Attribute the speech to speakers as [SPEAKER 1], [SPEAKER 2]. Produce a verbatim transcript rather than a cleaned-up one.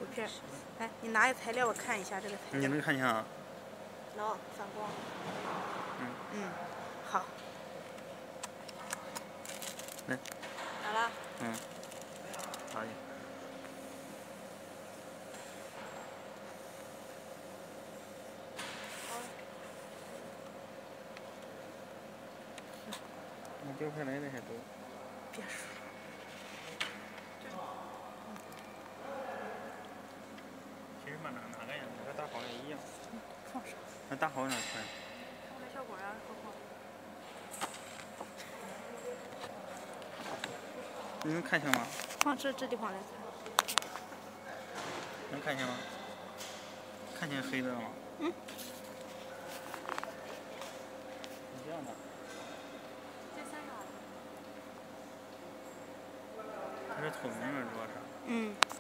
[SPEAKER 1] 图片。哎，你拿个材料我看一下这个材料。
[SPEAKER 2] 你能看清啊？
[SPEAKER 1] 能，反光。
[SPEAKER 2] 嗯
[SPEAKER 1] 嗯，好。
[SPEAKER 2] 来。
[SPEAKER 1] 好了。
[SPEAKER 2] 嗯。好的。你掉下来的还多。
[SPEAKER 1] 别说。
[SPEAKER 2] 其实嘛，哪哪个颜色和大好像一样。
[SPEAKER 1] 放上。
[SPEAKER 2] 那大好哪穿？
[SPEAKER 1] 看效果啊，好不好？
[SPEAKER 2] 你能看清吗？
[SPEAKER 1] 放这这地方来看。
[SPEAKER 2] 能看清吗？看清黑的了吗？
[SPEAKER 1] 嗯。
[SPEAKER 2] 你这样的。
[SPEAKER 1] 这三秒。
[SPEAKER 2] 它是透明的，主要是。
[SPEAKER 1] 嗯。